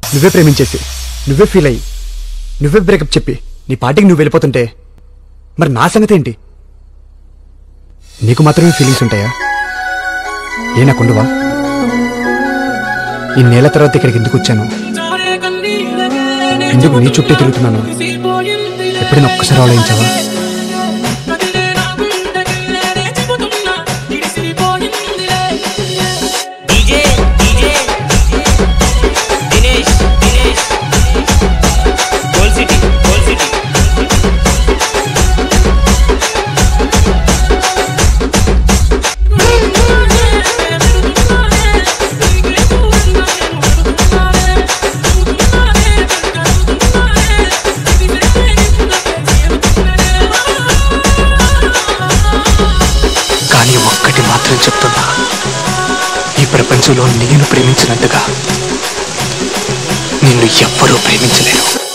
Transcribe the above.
నువ్వే ప్రేమించేసి నువ్వే ఫీల్ అయ్యి నువ్వే బ్రేకప్ చెప్పి నీ పార్టీకి నువ్వు వెళ్ళిపోతుంటే మరి నా సంగతి ఏంటి? నీకు మాత్రమే ఫీలింగ్స్ ఉంటాయా? ఏ నాకుండవా? ఇన్నేళ్ల తర్వాత ఇక్కడికి ఎందుకు వచ్చాను? ఎందుకు నీ చుట్టూ తిరుగుతున్నాను? ఎప్పుడైనా ఒక్కసారి ఆలోచించావా? ఒక్కటి మాత్రం చెప్తున్నా, ఈ ప్రపంచంలో నేను ప్రేమించినంతగా నిన్ను ఎవ్వరూ ప్రేమించలేరు.